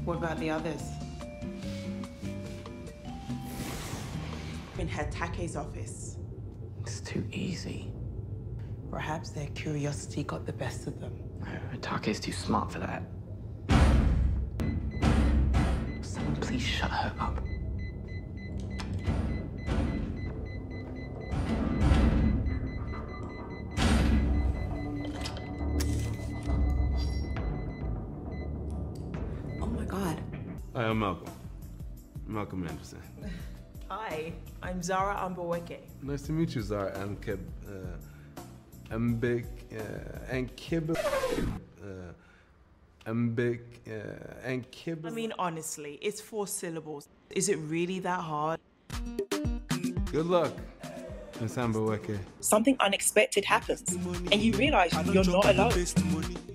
What about the others? In Hatake's office. It's too easy. Perhaps their curiosity got the best of them. No, Take's too smart for that. Someone please shut her up. Oh my God. Hi, I'm Malcolm. Malcolm Anderson. Hi, I'm Zara Ambaweke. Nice to meet you, Zara Ankib. Ambik Ankib. Ambik Ankib. I mean, honestly, it's 4 syllables. Is it really that hard? Good luck, Miss Ambaweke. Something unexpected happens, and you realize you're not alone.